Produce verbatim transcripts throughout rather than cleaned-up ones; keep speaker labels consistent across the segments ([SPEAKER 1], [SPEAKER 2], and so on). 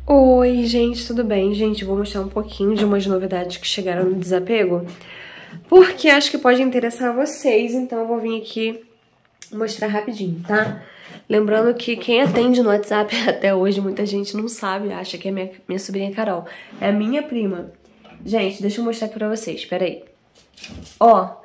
[SPEAKER 1] Oi, gente, tudo bem? Gente, vou mostrar um pouquinho de umas novidades que chegaram no Desapego, porque acho que pode interessar a vocês, então eu vou vir aqui mostrar rapidinho, tá? Lembrando que quem atende no WhatsApp até hoje, muita gente não sabe, acha que é minha, minha sobrinha Carol. É a minha prima. Gente, deixa eu mostrar aqui pra vocês, peraí. Ó,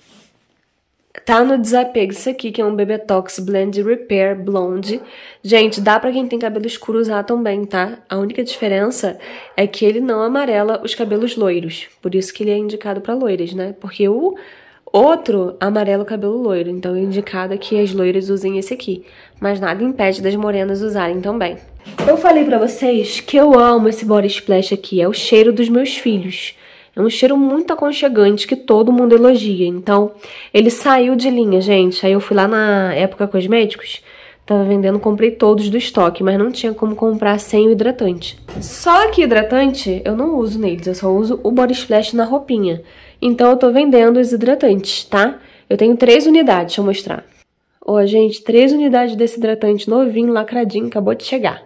[SPEAKER 1] tá no Desapego isso aqui, que é um Bebetox Blend Repair Blonde. Gente, dá pra quem tem cabelo escuro usar também, tá? A única diferença é que ele não amarela os cabelos loiros. Por isso que ele é indicado pra loiras, né? Porque o outro amarela o cabelo loiro. Então é indicado que as loiras usem esse aqui. Mas nada impede das morenas usarem também. Eu falei pra vocês que eu amo esse Body Splash aqui. É o cheiro dos meus filhos. É um cheiro muito aconchegante que todo mundo elogia. Então, ele saiu de linha, gente. Aí eu fui lá na Época Cosméticos, tava vendendo, comprei todos do estoque, mas não tinha como comprar sem o hidratante. Só que hidratante eu não uso neles, eu só uso o Body Splash na roupinha. Então eu tô vendendo os hidratantes, tá? Eu tenho três unidades, deixa eu mostrar. Ó, gente, três unidades desse hidratante novinho, lacradinho, acabou de chegar.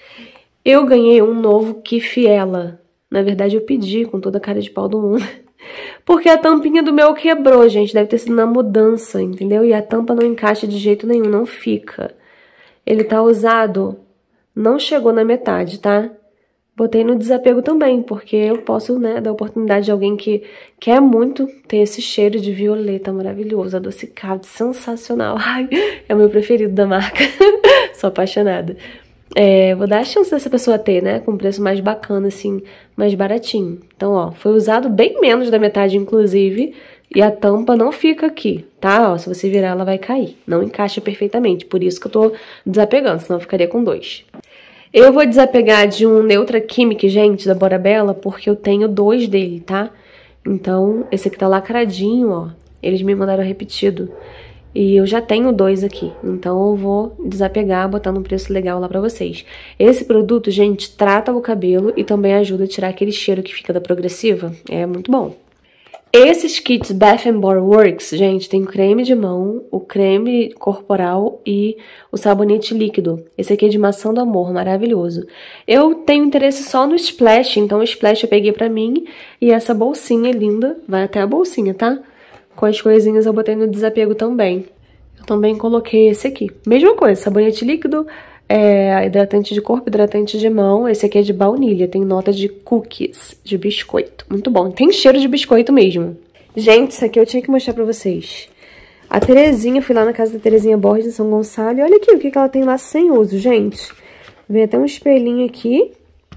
[SPEAKER 1] Eu ganhei um novo Kifiela. Na verdade, eu pedi com toda a cara de pau do mundo. Porque a tampinha do meu quebrou, gente. Deve ter sido na mudança, entendeu? E a tampa não encaixa de jeito nenhum, não fica. Ele tá usado, não chegou na metade, tá? Botei no Desapego também, porque eu posso, né, dar oportunidade de alguém que quer muito ter esse cheiro de violeta maravilhoso, adocicado, sensacional. Ai, é o meu preferido da marca. Sou apaixonada. É, vou dar a chance dessa pessoa ter, né? Com um preço mais bacana, assim, mais baratinho. Então, ó, foi usado bem menos da metade, inclusive. E a tampa não fica aqui, tá? Ó, se você virar, ela vai cair. Não encaixa perfeitamente. Por isso que eu tô desapegando, senão eu ficaria com dois. Eu vou desapegar de um Neutra Chemic, gente, da Bora Bella, porque eu tenho dois dele, tá? Então, esse aqui tá lacradinho, ó. Eles me mandaram repetido. E eu já tenho dois aqui, então eu vou desapegar, botar num preço legal lá pra vocês. Esse produto, gente, trata o cabelo e também ajuda a tirar aquele cheiro que fica da Progressiva. É muito bom. Esses kits Bath and Body Works, gente, tem o creme de mão, o creme corporal e o sabonete líquido. Esse aqui é de maçã do amor, maravilhoso. Eu tenho interesse só no Splash, então o Splash eu peguei pra mim. E essa bolsinha linda, vai até a bolsinha, tá? Com as coisinhas eu botei no Desapego também. Eu também coloquei esse aqui. Mesma coisa, sabonete líquido, é, hidratante de corpo, hidratante de mão. Esse aqui é de baunilha, tem nota de cookies, de biscoito. Muito bom, tem cheiro de biscoito mesmo. Gente, isso aqui eu tinha que mostrar pra vocês. A Terezinha, fui lá na casa da Terezinha Borges, em São Gonçalo. E olha aqui o que ela tem lá sem uso, gente. Vem até um espelhinho aqui.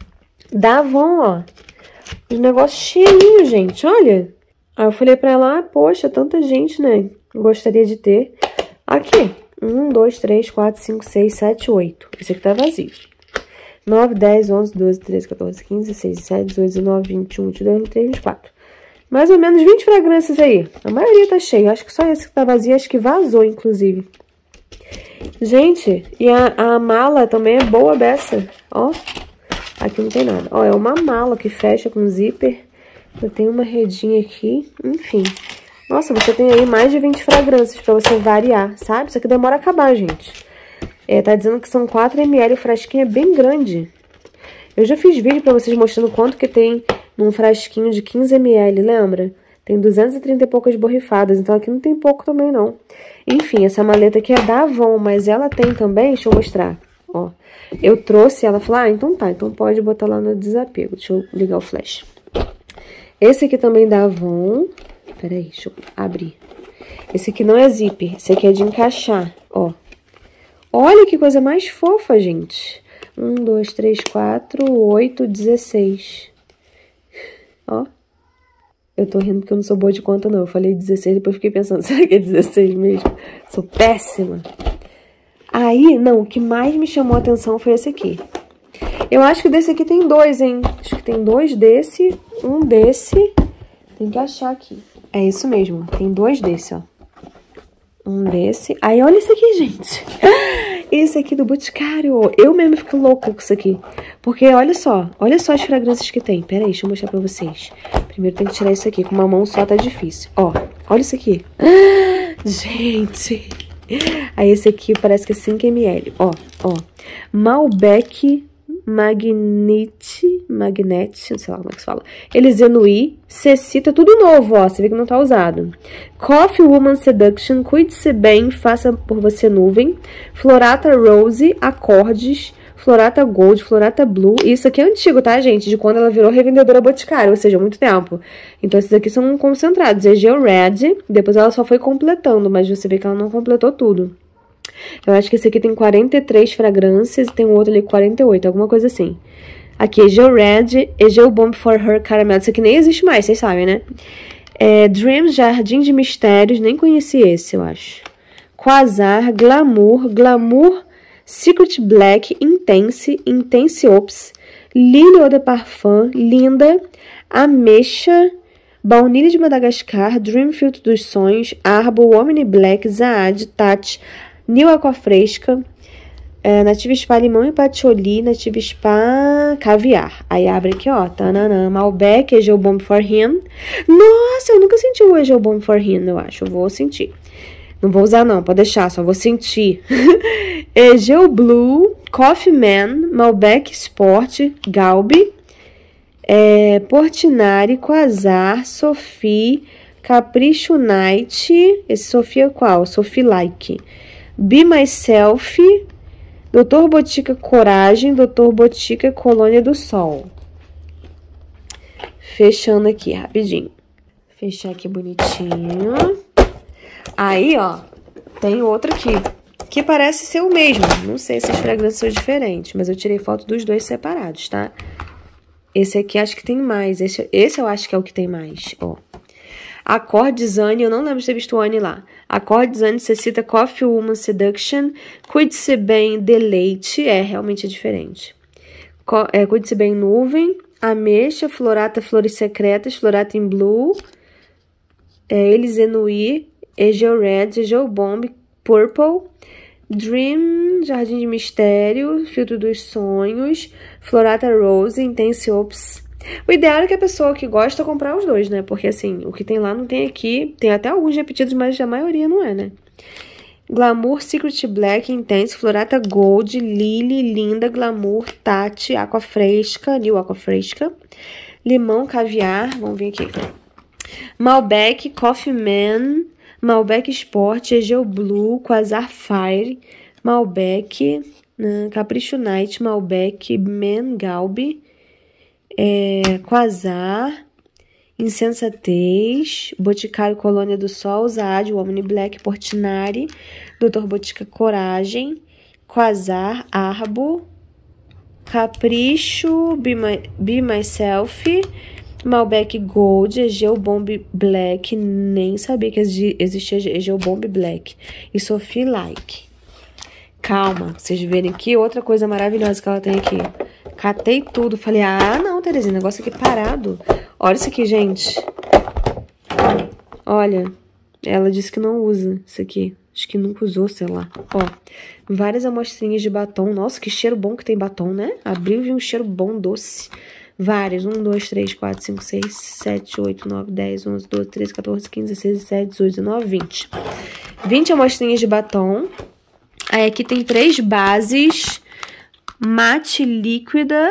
[SPEAKER 1] Da Avon, ó. Um negócio cheirinho, gente, olha. Aí eu falei pra ela, ah, poxa, tanta gente, né? Gostaria de ter. Aqui, um, dois, três, quatro, cinco, seis, sete, oito. Esse aqui tá vazio. nove, dez, onze, doze, treze, quatorze, quinze, dezesseis, dezessete, dezoito, dezenove, vinte e um, vinte e dois, vinte e três, vinte e quatro. Mais ou menos vinte fragrâncias aí. A maioria tá cheia. Acho que só esse que tá vazio, acho que vazou, inclusive. Gente, e a, a mala também é boa dessa. Ó, aqui não tem nada. Ó, é uma mala que fecha com zíper. Eu tenho uma redinha aqui, enfim. Nossa, você tem aí mais de vinte fragrâncias pra você variar, sabe? Isso aqui demora a acabar, gente. É, tá dizendo que são quatro mililitros, o frasquinho é bem grande. Eu já fiz vídeo pra vocês mostrando quanto que tem num frasquinho de quinze mililitros, lembra? Tem duzentas e trinta e poucas borrifadas, então aqui não tem pouco também, não. Enfim, essa maleta aqui é da Avon, mas ela tem também, deixa eu mostrar, ó. Eu trouxe, ela falou, ah, então tá, então pode botar lá no Desapego. Deixa eu ligar o flash. Esse aqui também da Avon. Peraí, deixa eu abrir. Esse aqui não é zíper. Esse aqui é de encaixar, ó. Olha que coisa mais fofa, gente. Um, dois, três, quatro, oito, dezesseis. Ó. Eu tô rindo porque eu não sou boa de conta, não. Eu falei dezesseis, depois fiquei pensando, será que é dezesseis mesmo? Sou péssima. Aí, não, o que mais me chamou a atenção foi esse aqui. Eu acho que desse aqui tem dois, hein? Acho que tem dois desse, um desse. Tem que achar aqui. É isso mesmo, tem dois desse, ó. Um desse. Aí, olha isso aqui, gente. Esse aqui do Boticário. Eu mesmo fico louca com isso aqui. Porque, olha só, olha só as fragrâncias que tem. Pera aí, deixa eu mostrar pra vocês. Primeiro tem que tirar isso aqui, com uma mão só tá difícil. Ó, olha isso aqui. Gente. Aí esse aqui parece que é cinco mililitros. Ó, ó. Malbec Magnete, Magnete, não sei lá como é que se fala. Elizenui, Cecita, tudo novo, ó, você vê que não tá usado. Coffee Woman Seduction, Cuide-se Bem, Faça por Você Nuvem. Florata Rose, Acordes. Florata Gold, Florata Blue. Isso aqui é antigo, tá, gente? De quando ela virou revendedora boticária, ou seja, há muito tempo. Então, esses aqui são concentrados. Egeu Red, depois ela só foi completando, mas você vê que ela não completou tudo. Eu acho que esse aqui tem quarenta e três fragrâncias e tem um outro ali quarenta e oito, alguma coisa assim. Aqui, Egeu Red, Egeu Bomb for Her Caramel. Isso aqui nem existe mais, vocês sabem, né? É, Dreams, Jardim de Mistérios, nem conheci esse, eu acho. Quasar, Glamour, Glamour... Secret Black, Intense, Intense Ops, Lily Eau de Parfum, Linda, Ameixa, Baunilha de Madagascar, Dream Filtro dos Sonhos, Arbor, Omni Black, Zaad, Tati, New Aquafresca, é, Nativa Spa Limão e Patchouli, Nativa Spa Caviar. Aí abre aqui, ó, tananã, Malbec, Egeu Bomb for Him. Nossa, eu nunca senti o Egeu Bomb for Him, eu acho, eu vou sentir. Não vou usar não, pode deixar, só vou sentir. Egeu Blue, Coffee Man, Malbec Sport, Galbi, é, Portinari, Quasar, Sophie, Capricho Night, esse Sophie é qual? Sophie Like. Be Myself, doutor Botica Coragem, doutor Botica Colônia do Sol. Fechando aqui, rapidinho. Fechar aqui bonitinho. Aí, ó, tem outro aqui, que parece ser o mesmo. Não sei se as fragrâncias são diferentes, mas eu tirei foto dos dois separados, tá? Esse aqui acho que tem mais. Esse, esse eu acho que é o que tem mais, ó. Accord Zane, eu não lembro de ter visto o Anne lá. Accord Zane, Cecita, Coffee Woman Seduction, Cuide-se Bem, Deleite, é, realmente é diferente. Co é, Cuide-se Bem, Nuvem, Ameixa, Florata, Flores Secretas, Florata in Blue, é, Elizenui, Egeu Red, Egeu Bomb, Purple, Dream, Jardim de Mistério, Filtro dos Sonhos, Florata Rose, Intense Ops. O ideal é que a pessoa que gosta comprar os dois, né? Porque, assim, o que tem lá não tem aqui. Tem até alguns repetidos, mas a maioria não é, né? Glamour, Secret Black, Intense, Florata Gold, Lily, Linda, Glamour, Tati, Aquafresca, New Aquafresca, Limão, Caviar, vamos ver aqui. Malbec, Coffee Man, Malbec Sport, Egeu Blue, Quasar Fire, Malbec, uh, Capricho Night, Malbec, Man Galbi, é, Quasar, Insensatez, Boticário Colônia do Sol, Zaad, Omni Black, Portinari, doutor Botica Coragem, Quasar, Arbo, Capricho, Be, My, Be Myself, Malbec Gold, Egeu Bomb Black, nem sabia que existia Egeu Bomb Black, e Sophie Like. Calma, vocês verem que outra coisa maravilhosa que ela tem aqui. Catei tudo, falei, ah, não, Terezinha, negócio aqui parado. Olha isso aqui, gente. Olha, ela disse que não usa isso aqui. Acho que nunca usou, sei lá. Ó, várias amostrinhas de batom. Nossa, que cheiro bom que tem batom, né? Abriu e vi um cheiro bom, doce. Várias. um, dois, três, quatro, cinco, seis, sete, oito, nove, dez, onze, doze, treze, quatorze, quinze, dezesseis, dezessete, dezoito, dezenove, vinte. vinte amostrinhas de batom. Aí aqui tem três bases. Mate líquida.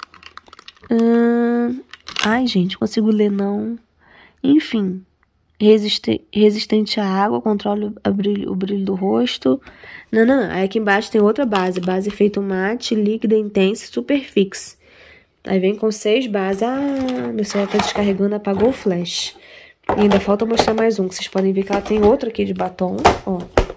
[SPEAKER 1] Hum, ai, gente, consigo ler não. Enfim. Resistente, resistente à água, controla o brilho, o brilho do rosto. Não, não, não. Aí aqui embaixo tem outra base. Base efeito mate, líquida, intense, super fix. Aí vem com seis bases. Ah, meu celular tá descarregando, apagou o flash. E ainda falta mostrar mais um, que vocês podem ver que ela tem outro aqui de batom, ó.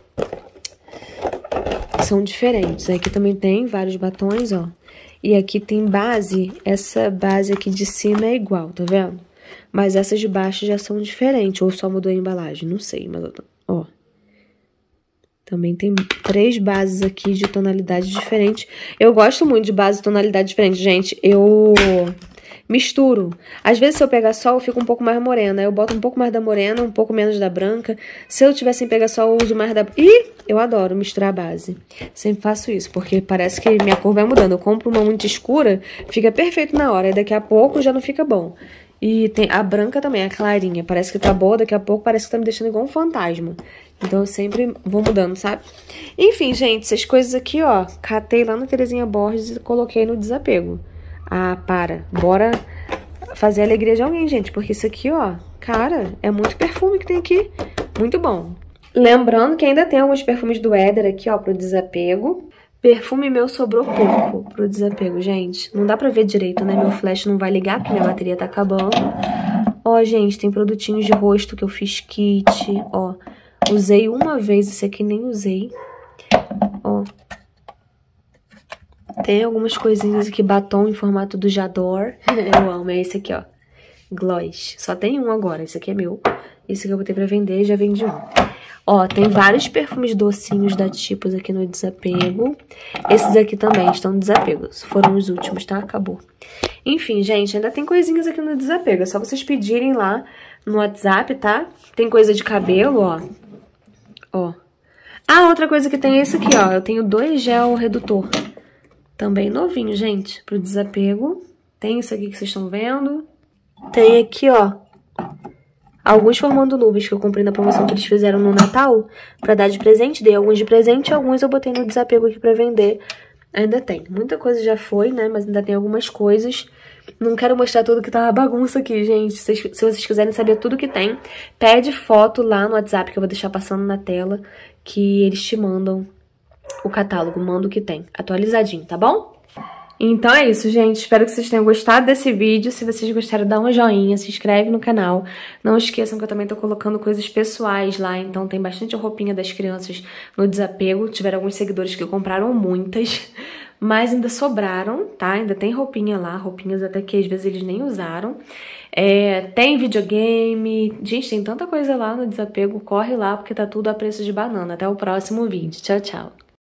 [SPEAKER 1] São diferentes. Aqui também tem vários batons, ó. E aqui tem base. Essa base aqui de cima é igual, tá vendo? Mas essas de baixo já são diferentes. Ou só mudou a embalagem, não sei. Mas, ó. Também tem três bases aqui de tonalidade diferente. Eu gosto muito de base de tonalidade diferente, gente. Eu misturo. Às vezes, se eu pegar sol, eu fico um pouco mais morena. Eu boto um pouco mais da morena, um pouco menos da branca. Se eu tiver sem pegar sol, eu uso mais da... Ih, eu adoro misturar a base. Sempre faço isso, porque parece que minha cor vai mudando. Eu compro uma muito escura, fica perfeito na hora. E daqui a pouco já não fica bom. E tem a branca também, a clarinha. Parece que tá boa, daqui a pouco parece que tá me deixando igual um fantasma. Então eu sempre vou mudando, sabe? Enfim, gente, essas coisas aqui, ó, catei lá na Terezinha Borges e coloquei no desapego. Ah, para. Bora fazer a alegria de alguém, gente, porque isso aqui, ó, cara, é muito perfume que tem aqui. Muito bom. Lembrando que ainda tem alguns perfumes do Éder aqui, ó, pro desapego. Perfume meu sobrou pouco pro desapego, gente. Não dá pra ver direito, né? Meu flash não vai ligar porque minha bateria tá acabando. Ó, gente, tem produtinhos de rosto que eu fiz kit, ó. Usei uma vez, esse aqui nem usei. Ó. Tem algumas coisinhas aqui, batom em formato do J'adore. Eu amo, é esse aqui, ó. Gloss. Só tem um agora, esse aqui é meu. Esse que eu botei pra vender, já vendi um. Ó, tem vários perfumes docinhos da Tipos aqui no desapego. Esses aqui também estão no desapego. Foram os últimos, tá? Acabou. Enfim, gente, ainda tem coisinhas aqui no desapego. É só vocês pedirem lá no WhatsApp, tá? Tem coisa de cabelo, ó. Ó. Ah, outra coisa que tem é esse aqui, ó. Eu tenho dois gel redutor. Também novinho, gente, pro desapego. Tem isso aqui que vocês estão vendo. Tem aqui, ó, alguns formando nuvens que eu comprei na promoção que eles fizeram no Natal pra dar de presente. Dei alguns de presente e alguns eu botei no desapego aqui pra vender. Ainda tem. Muita coisa já foi, né? Mas ainda tem algumas coisas. Não quero mostrar tudo que tá uma bagunça aqui, gente. Se, se vocês quiserem saber tudo que tem, pede foto lá no WhatsApp que eu vou deixar passando na tela, que eles te mandam o catálogo, manda o que tem, atualizadinho, tá bom? Então é isso, gente. Espero que vocês tenham gostado desse vídeo. Se vocês gostaram, dá um joinha, se inscreve no canal. Não esqueçam que eu também tô colocando coisas pessoais lá, então tem bastante roupinha das crianças no desapego. Tiveram alguns seguidores que compraram muitas, mas ainda sobraram, tá? Ainda tem roupinha lá, roupinhas até que às vezes eles nem usaram. É, tem videogame. Gente, tem tanta coisa lá no desapego. Corre lá porque tá tudo a preço de banana. Até o próximo vídeo. Tchau, tchau.